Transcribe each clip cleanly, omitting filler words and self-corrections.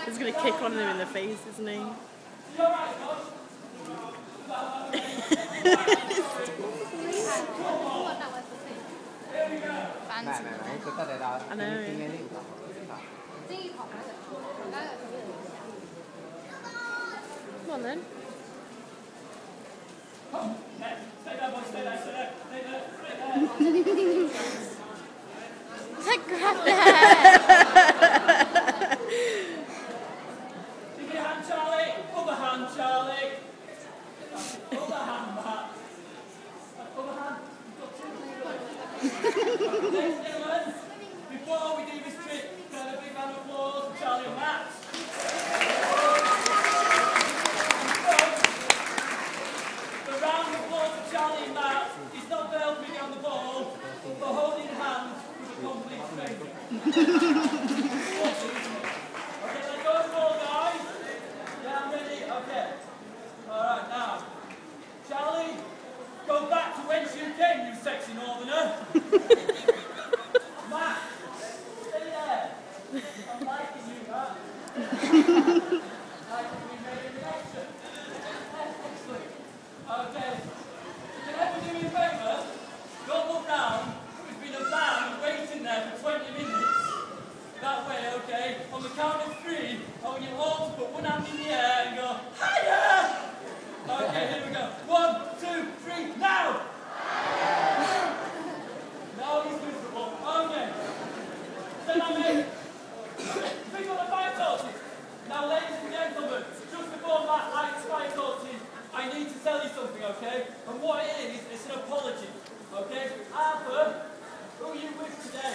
He's going to kick one of them in the face, isn't he? I know. Come on then. Like, grab the hair. Give your hand, Charlie. Other hand, Charlie. Other hand, Matt. Other hand. Ladies and gentlemen, before we do this trick, can I have a big round of applause for Charlie and Matt? The round of applause for Charlie and Matt is not for helping me on the ball, but for holding hands with a complete stranger. Okay, let's go to the ball, guys. Yeah, I'm ready. Okay. Alright, now. Charlie, go back to whence you came, you sexy northerner. Matt, stay there. I'm liking you, Matt. Like we made a connection. Excellent. Okay. Can everyone do me a favour? Don't look round. There's been a van waiting there for 20 minutes. That way, okay? On the count of 3, I want you all to put one hand in the air and go, hiya! Okay, here we go. 1, 2, 3, now! Now he's miserable. Okay. Then I'm in. Bring on the fire torches. Now, ladies and gentlemen, just before Matt lights fire torches, I need to tell you something, okay? And what it is, it's an apology. Okay? Arthur, who are you with today?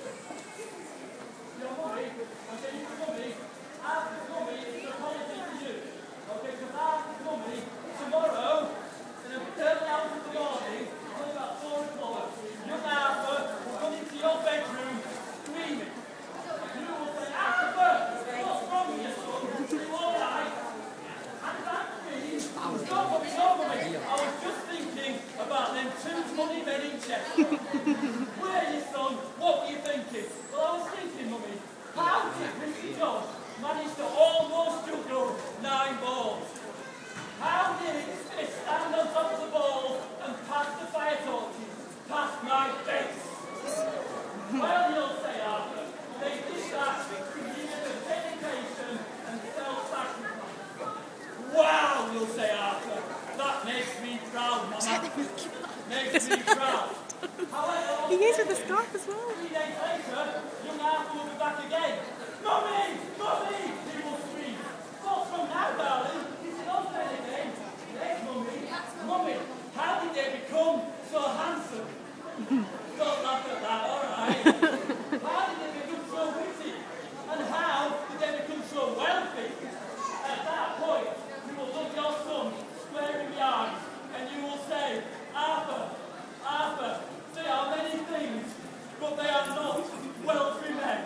Your mummy? Okay, your mummy. Arthur's mummy is an apology to you. Okay, because Arthur's mummy, tomorrow, in the early hours of the morning, only about 4 o'clock, young Arthur will come into your bedroom screaming. You will say, Arthur, what's wrong with you, son? Are you alright? And that means, don't worry, don't worry. I was just thinking about them 2 funny men in Chester. Where are you, son? What were you thinking? Well, I was thinking, mummy, how did Mr. Josh manage to almost juggle 9 balls? How did he stand on top of the ball and pass the fire torches past my face? Well, you'll say, Arthur, they did that for years of dedication and self-sacrifice. Wow, you'll say, Arthur, that makes me proud, Mama. Makes me proud. However, He is with the scarf as well. 3 days later, young Arthur will be back again. Mummy! Mummy! He will scream. What's wrong now, darling? Is it all fair again? Yes, Mummy. Mummy, how did they become so handsome? Don't laugh at that, alright? How did they become so witty? And how did they become so wealthy? At that point, you will look your son square in the eyes and you will say, Arthur, Arthur, they are many things, but they are not wealthy men.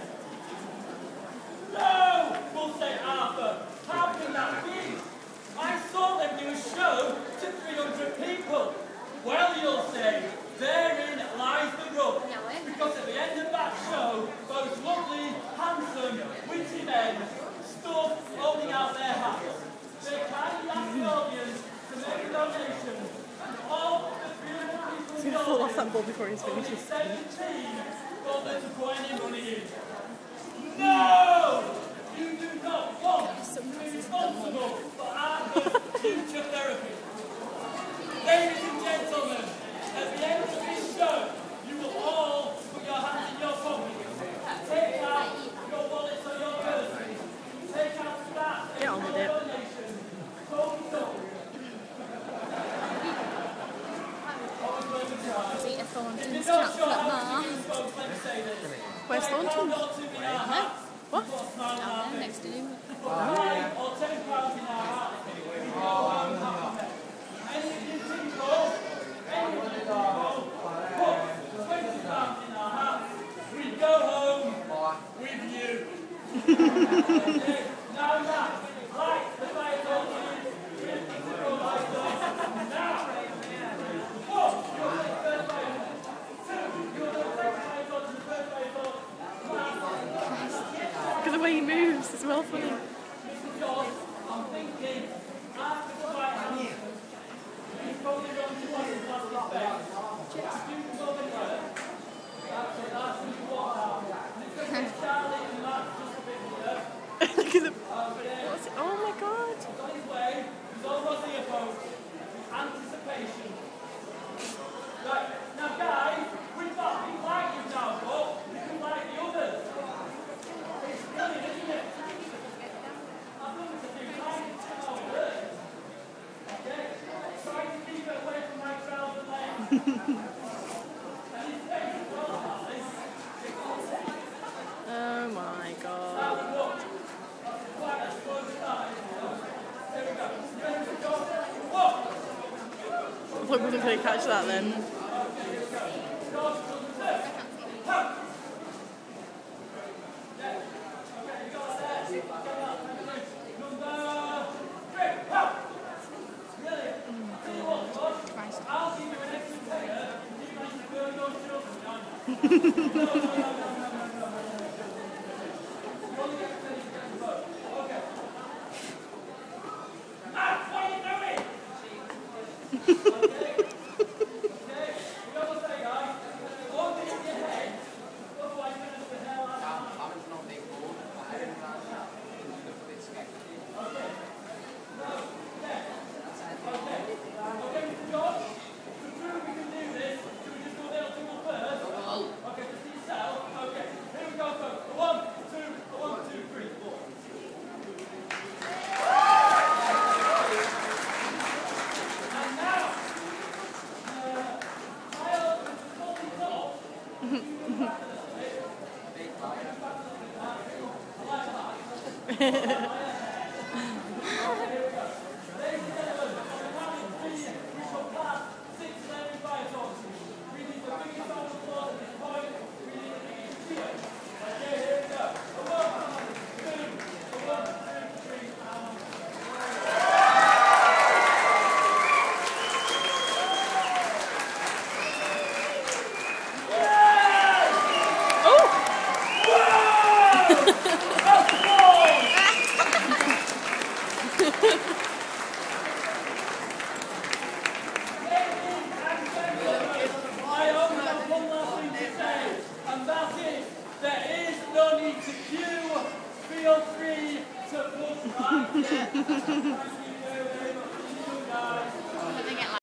No, will say Arthur. How can that be? I saw them do a show to 300 people. Well, you'll say, therein lies the rub. Because at the end of that show, those lovely, handsome, witty men stood holding out their hats. They kindly asked the audience to make a donation, and all the 300 people He's going to fall off that ball before he's finished his speech. 17 got them to put any money in. No! You do not want to be responsible for Arthur's future therapy. Ladies and gentlemen, at the end of this show, you will all put your hands in your pockets. Take out your wallets or your purses. Take out that. Get on with it. Donation. Talk it up. Eat a Thornton's If you're not sure chocolate how bar. to use folks, let me say this. Where's Thornton? What? Down there next to him. Or £10 in our hat. We go home happy. Any of you people, anyone in our put £20 in our hat. We go home with you. Okay, now that, light the fire torches. Now. 1, you're the first fire. 2, you're the second fire torch, the first fire torch. Look at the way he moves, it's well funny. I'm thinking, after the right hand, he's probably going to want to pass his back. You can go anywhere. That's it, that's what you want out. Look at Charlie and Matt just a bit here. Look at the. What's it? Oh my god. He's on his way. He's almost here, folks. Anticipation. Right, now guys, we've got big like you now, but you can like the others. It's brilliant, isn't it? I've done this a few times. It's come over there. Okay? Try to keep it away from my trouser legs. And his face as well, darling. Oh my god. Now look. That's quite a slow start. There we go. You ready to go? Whoa! I thought we wasn't going to catch that then. Feel free to push back.